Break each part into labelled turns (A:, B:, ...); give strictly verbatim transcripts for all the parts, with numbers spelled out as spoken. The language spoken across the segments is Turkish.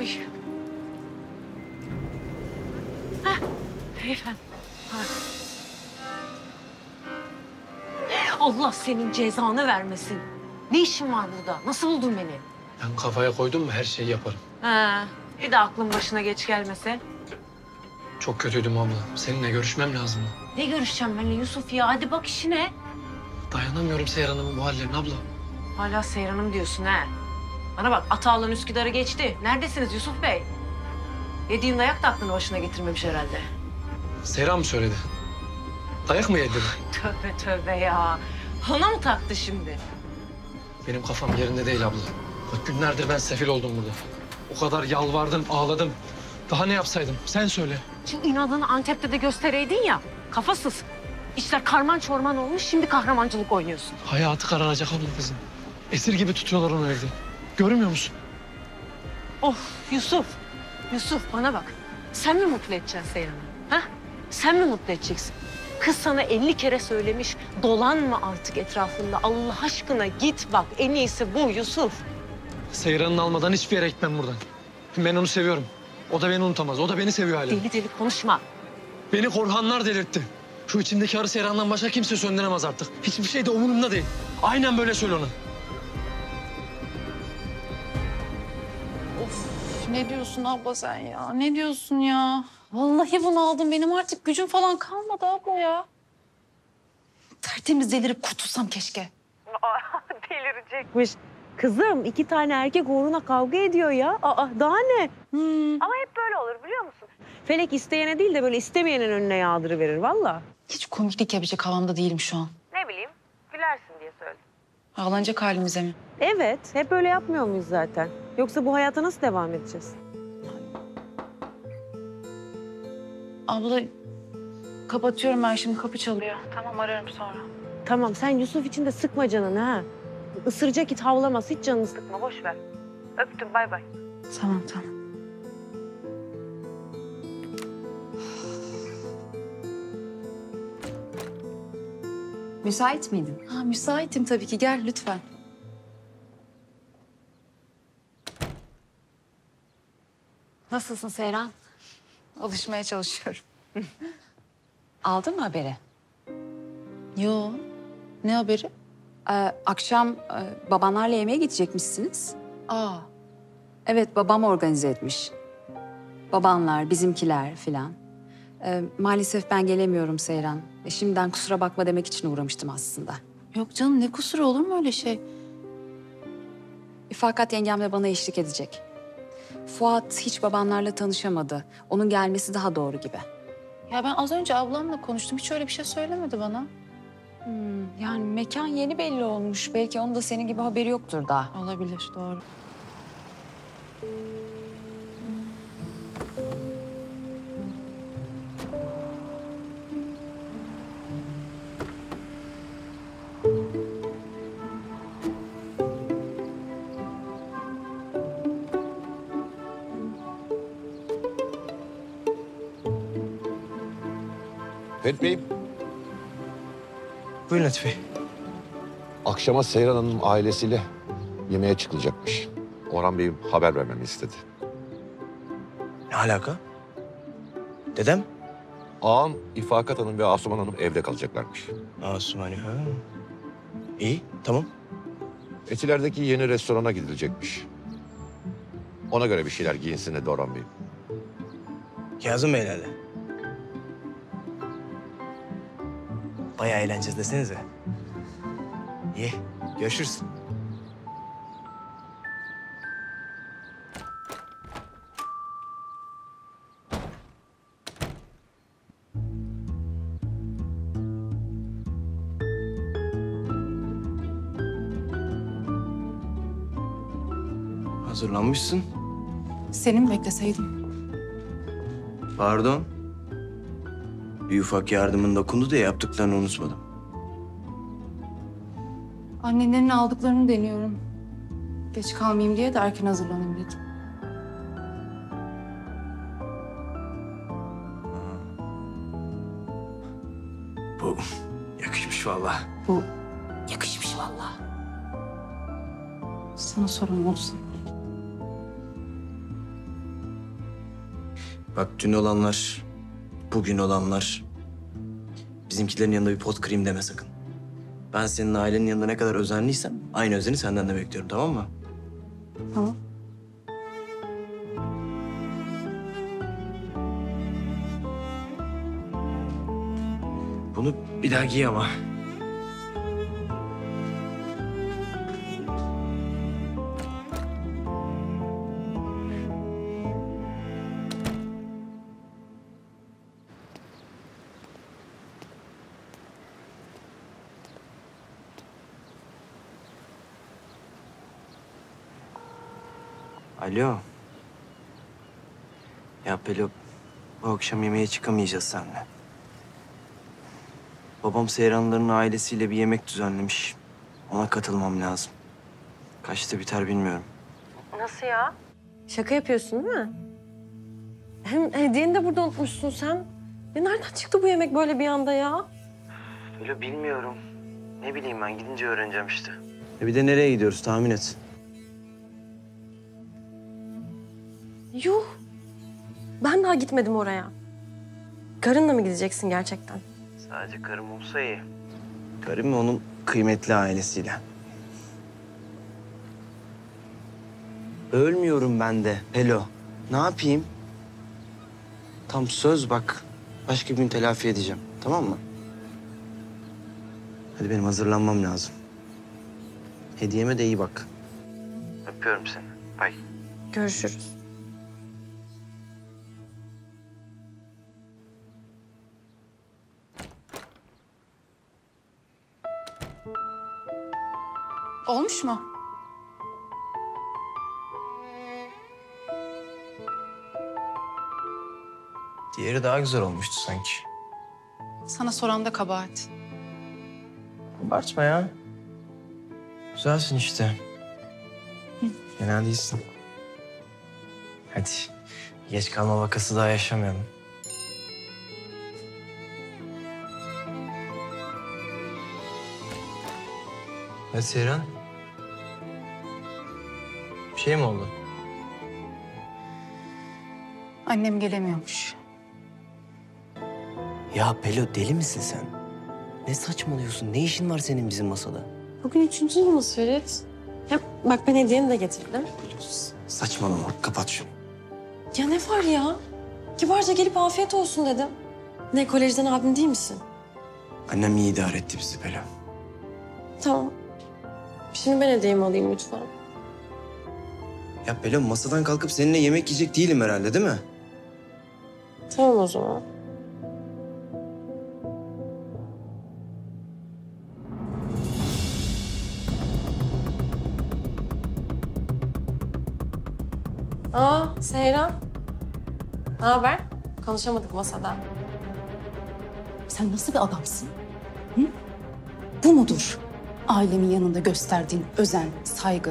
A: Oy. Hah, efendim. Ha. Allah senin cezanı vermesin. Ne işin var burada? Nasıl buldun beni?
B: Ben kafaya koydum mu her şeyi yaparım.
A: Ha, bir de aklın başına geç gelmese.
B: Çok kötüydüm abla. Seninle görüşmem lazımdı.
A: Ne görüşeceğim benimle Yusuf ya? Hadi bak işine.
B: Dayanamıyorum Seyran Hanım'ın bu hallerine abla.
A: Hala Seyran'ım diyorsun ha. Bana bak Atağlan Üsküdar'ı geçti. Neredesiniz Yusuf Bey? Yediğin dayak da aklını başına getirmemiş herhalde.
B: Seyran mı söyledi? Dayak mı yedin?
A: Tövbe tövbe ya. Ona mı taktı şimdi?
B: Benim kafam yerinde değil abla. Bak günlerdir ben sefil oldum burada. O kadar yalvardım, ağladım. Daha ne yapsaydım? Sen söyle.
A: Şimdi inadını Antep'te de göstereydin ya. Kafasız. İşler karman çorman olmuş, şimdi kahramancılık oynuyorsun.
B: Hayatı kararacak abla kızım. Esir gibi tutuyorlar onu evde. Görmüyor musun?
A: Of Yusuf. Yusuf bana bak. Sen mi mutlu edeceksin Seyran'ı? Ha? Sen mi mutlu edeceksin? Kız sana elli kere söylemiş. Dolanma artık etrafında. Allah aşkına git bak. En iyisi bu Yusuf.
B: Seyran'ın almadan hiçbir yere gitmem buradan. Ben onu seviyorum. O da beni unutamaz. O da beni seviyor hala.
A: Deli deli konuşma.
B: Beni Korhanlar delirtti. Şu içimdeki arı Seyran'dan başka kimse söndüremez artık. Hiçbir şey de umurumda değil. Aynen böyle söyle ona.
C: Of ne diyorsun abla sen ya? Ne diyorsun ya? Vallahi bunu aldım. Benim artık gücüm falan kalmadı abla ya. Tertemiz delirip kurtulsam keşke.
A: Delirecekmiş. Kızım iki tane erkek uğruna kavga ediyor ya. Aa daha ne?
C: Hmm.
A: Ama hep böyle olur biliyor musun? Felek isteyene değil de böyle istemeyenin önüne yağdırıverir valla.
C: Hiç komiklik yapacak havamda değilim şu an.
A: Ne bileyim gülersin diye söyledim.
C: Ağlanacak halimize mi?
A: Evet hep öyle yapmıyor muyuz zaten? Yoksa bu hayata nasıl devam edeceğiz?
C: Abla kapatıyorum ben şimdi, kapı çalıyor. Tamam ararım sonra.
A: Tamam sen Yusuf için de sıkma canını ha. Isıracak it havlamaz hiç canını sıkma boş ver. Öptüm bay bay.
C: Tamam tamam.
D: Müsait miydin?
C: Ha, müsaitim tabii ki, gel lütfen.
D: Nasılsın Seyran?
C: Alışmaya çalışıyorum.
D: Aldın mı haberi?
C: Yo, ne haberi?
D: Ee, akşam e, babanlarla yemeğe gidecekmişsiniz.
C: Aa,
D: Evet, babam organize etmiş. Babanlar, bizimkiler filan. Ee, maalesef ben gelemiyorum Seyran. E, şimdiden kusura bakma demek için uğramıştım aslında.
C: yok canım, ne kusuru, olur mu öyle şey?
D: Fakat yengem de bana eşlik edecek. Fuat hiç babanlarla tanışamadı. Onun gelmesi daha doğru gibi.
C: Ya ben az önce ablamla konuştum, hiç öyle bir şey söylemedi bana.
D: Hmm, yani mekan yeni belli olmuş. Belki onun da senin gibi haberi yoktur daha.
C: Olabilir, doğru.
E: Ferit Bey'im,
F: Buyurun Latif Bey.
E: akşama Seyran Hanım ailesiyle yemeğe çıkılacakmış. Orhan Bey'im haber vermemi istedi.
F: Ne alaka? Dedem?
E: Ağam, İfakat Hanım ve Asuman Hanım evde kalacaklarmış.
F: Asumani ha. İyi, tamam.
E: Etiler'deki yeni restorana gidilecekmiş. Ona göre bir şeyler giyinsin dedi Orhan Bey.
F: Kazım Beyler'le. Bayağı eğleneceğiz desenize. İyi, görüşürüz. Hazırlanmışsın.
C: Seni mi bekleseydim?
F: Pardon. Bir ufak yardımın dokundu diye yaptıklarını unutmadım.
C: Annelerin aldıklarını deniyorum. Geç kalmayayım diye de erken hazırlanayım dedim.
F: Bu yakışmış vallahi.
C: Bu yakışmış vallahi. Sana soran olsun.
F: Bak dün olanlar, bugün olanlar. Bizimkilerin yanında bir pot kırayım deme sakın. Ben senin ailenin yanında ne kadar özenliysem aynı özeni senden de bekliyorum, tamam mı?
D: Tamam.
F: Bunu bir daha giy ama. Alo. Ya Pelo, bu akşam yemeğe çıkamayacağız seninle. Babam Seyranların ailesiyle bir yemek düzenlemiş. Ona katılmam lazım. Kaçta biter bilmiyorum.
G: Nasıl ya? Şaka yapıyorsun değil mi? Hem hediyeni de burada unutmuşsun sen. Ya nereden çıktı bu yemek böyle bir anda ya?
F: Pelo bilmiyorum. Ne bileyim ben, gidince öğreneceğim işte. E bir de nereye gidiyoruz tahmin et.
G: Yuh. Ben daha gitmedim oraya. Karınla mı gideceksin gerçekten?
F: Sadece karım olsa iyi. Karım ve onun kıymetli ailesiyle. Ölmüyorum ben de Pelo. Ne yapayım? Tam söz bak. Başka bir gün telafi edeceğim. Tamam mı? Hadi benim hazırlanmam lazım. Hediyeme de iyi bak. Öpüyorum seni. Bye.
G: Görüşürüz.
C: Olmuş mu?
F: Diğeri daha güzel olmuştu sanki.
C: Sana soran da kabahat.
F: Abartma ya. Güzelsin işte. Fena değilsin. Hadi. Geç kalma vakası daha yaşamayalım. Hadi Seyran. Bir şey mi oldu?
C: Annem gelemiyormuş.
F: Ya Pelo, deli misin sen? Ne saçmalıyorsun? Ne işin var senin bizim masada?
G: Bugün üçüncü yılımız Ferit. Hem bak ben hediyeni de getirdim.
F: Saçmalama. Kapat şunu.
G: Ya ne var ya? Kibarca gelip afiyet olsun dedim. Ne, kolejden abim değil misin?
F: Annem iyi idare etti bizi Pelo.
G: Tamam. Şimdi ben hediyemi alayım lütfen.
F: Ya Pelo, masadan kalkıp seninle yemek yiyecek değilim herhalde, değil mi?
G: Tamam o zaman. Aa, Seyran. Ne haber? Konuşamadık masada.
C: Sen nasıl bir adamsın? Hı? Bu mudur? Ailemin yanında gösterdiğin özen, saygı.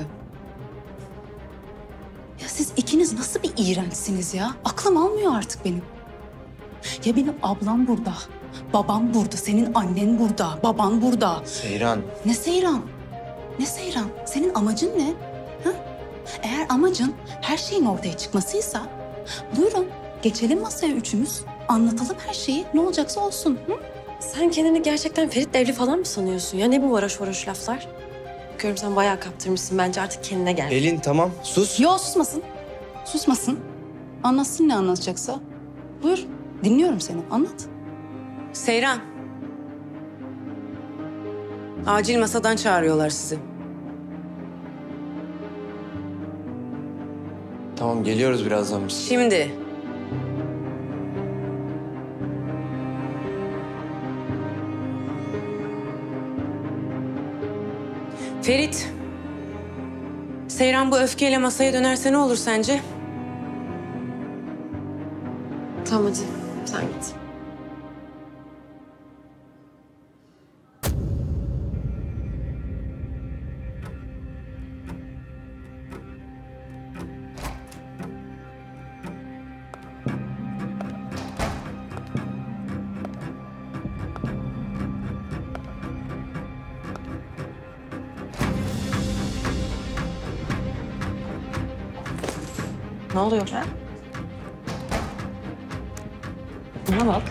C: Ya siz ikiniz nasıl bir iğrençsiniz ya? Aklım almıyor artık benim. Ya benim ablam burada, babam burada, senin annen burada, baban burada.
F: Seyran.
C: Ne Seyran? Ne Seyran? Senin amacın ne? Ha? Eğer amacın her şeyin ortaya çıkmasıysa buyurun geçelim masaya üçümüz. Anlatalım her şeyi. Ne olacaksa olsun. Hı?
G: Sen kendini gerçekten Ferit'le evli falan mı sanıyorsun ya? Ne bu varoş varoş laflar? Bakıyorum sen bayağı kaptırmışsın. Bence artık kendine gel.
F: Pelin tamam, sus.
C: Yo susmasın. Susmasın. Anlatsın ne anlatacaksa. Buyur. Dinliyorum seni. Anlat.
H: Seyran. Acil masadan çağırıyorlar sizi.
F: Tamam, geliyoruz birazdan biz.
H: Şimdi. Ferit. Seyran bu öfkeyle masaya dönerse ne olur sence?
G: Tamam hadi sen git. Ne oluyor be? Bana bak.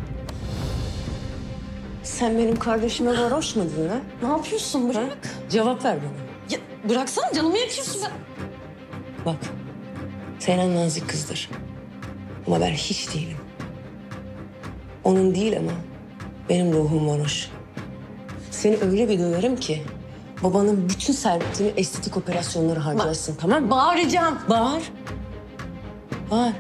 G: Sen benim kardeşime varoş mu dedin ha? Ne yapıyorsun? Bırak. Cevap ver bana. Ya bıraksana, canımı yakıyorsun ben. Bak, Seyran nazik kızdır. Ama ben hiç değilim. Onun değil ama benim ruhum varoş. Seni öyle bir döverim ki babanın bütün servetini estetik operasyonlara harcarsın, tamam mı? Bağıracağım. Bağır. Bağır.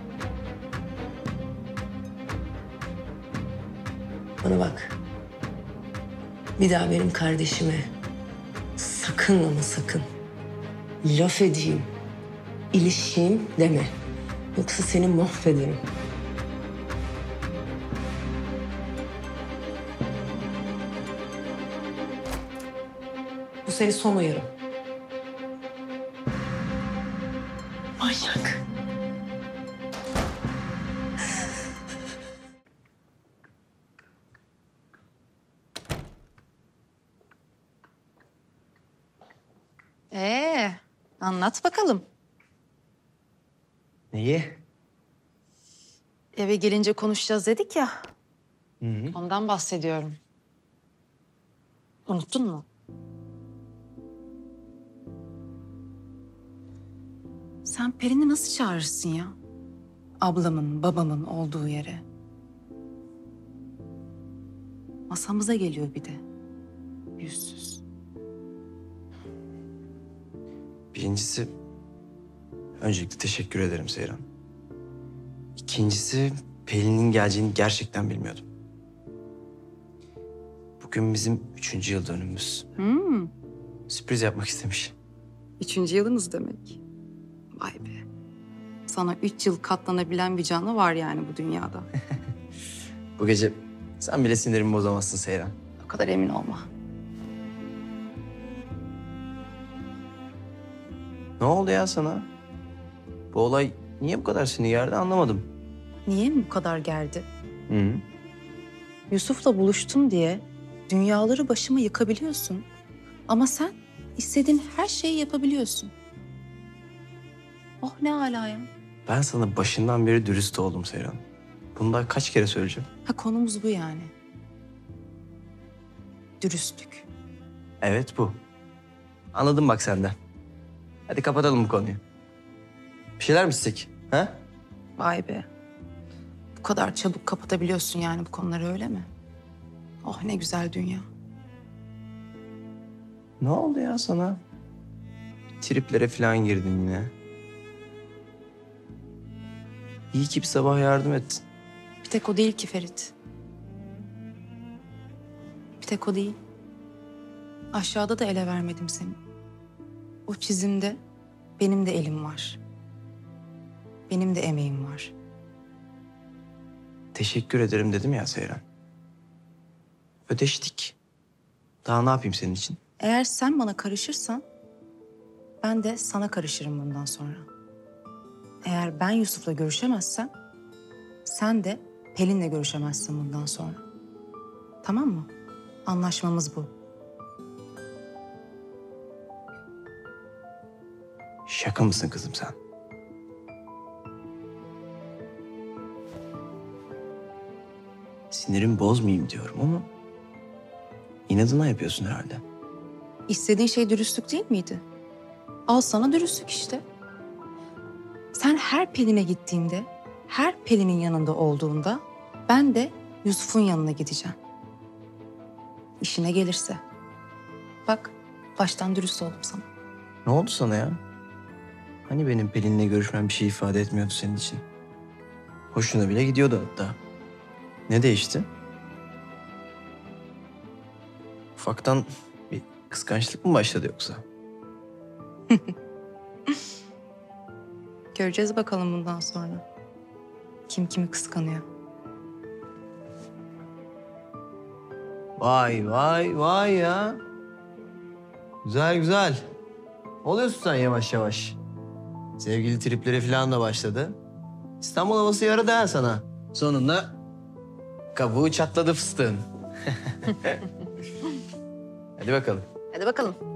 G: Bana bak. Bir daha benim kardeşime sakın ama sakın laf edeyim, ilişeyim deme. Yoksa seni mahvederim. Bu senin son uyarım. Manyak.
C: Ee, anlat bakalım.
F: Neyi?
C: Eve gelince konuşacağız dedik ya.
F: Hı hı.
C: Ondan bahsediyorum. Unuttun mu? Sen Pelin'i nasıl çağırırsın ya? Ablamın, babamın olduğu yere. Masamıza geliyor bir de. Yüzsüz.
F: Birincisi, öncelikle teşekkür ederim Seyran. İkincisi, Pelin'in geleceğini gerçekten bilmiyordum. Bugün bizim üçüncü yıl dönümümüz.
C: Hmm,
F: Sürpriz yapmak istemiş.
C: üçüncü yılınız demek. Vay be. Sana üç yıl katlanabilen bir canlı var yani bu dünyada.
F: Bu gece sen bile sinirimi bozamazsın Seyran.
C: O kadar emin olma.
F: Ne oldu ya sana? Bu olay niye bu kadar seni gerdi anlamadım.
C: Niye mi bu kadar gerdi?
F: Hı hı.
C: Yusuf'la buluştum diye dünyaları başıma yıkabiliyorsun. Ama sen istediğin her şeyi yapabiliyorsun. Oh ne ala ya.
F: Ben sana başından beri dürüst oldum Seyran. Bunu daha kaç kere söyleyeceğim?
C: Ha konumuz bu yani. Dürüstlük.
F: Evet bu. Anladım bak senden. Hadi kapatalım bu konuyu. Bir şeyler mi içsek? Ha?
C: Vay be. Bu kadar çabuk kapatabiliyorsun yani bu konuları öyle mi? Oh ne güzel dünya.
F: Ne oldu ya sana? Triplere falan girdin yine. İyi ki bir sabah yardım ettin.
C: Bir tek o değil ki Ferit. Bir tek o değil. Aşağıda da ele vermedim seni. O çizimde benim de elim var. Benim de emeğim var.
F: Teşekkür ederim dedim ya Seyran. Ödeştik. Daha ne yapayım senin için?
C: Eğer sen bana karışırsan ben de sana karışırım bundan sonra. Eğer ben Yusuf'la görüşemezsem sen de Pelin'le görüşemezsin bundan sonra. Tamam mı? Anlaşmamız bu.
F: Şaka mısın kızım sen? Sinirimi bozmayayım diyorum ama inadına yapıyorsun herhalde.
C: İstediğin şey dürüstlük değil miydi? Al sana dürüstlük işte. Sen her Pelin'e gittiğinde, her Pelin'in yanında olduğunda ben de Yusuf'un yanına gideceğim. İşine gelirse. Bak, baştan dürüst oldum sana.
F: Ne oldu sana ya? Hani benim Pelin'le görüşmem bir şey ifade etmiyordu senin için? Hoşuna bile gidiyordu hatta. Ne değişti? Ufaktan bir kıskançlık mı başladı yoksa?
C: Göreceğiz bakalım bundan sonra. Kim kimi kıskanıyor.
F: Vay vay vay ya. Güzel güzel. Oluyorsun sen yavaş yavaş. Sevgili triplere falan da başladı. İstanbul havası yaradı ha sana. Sonunda kabuğu çatladı fıstığın. Hadi bakalım.
C: Hadi bakalım.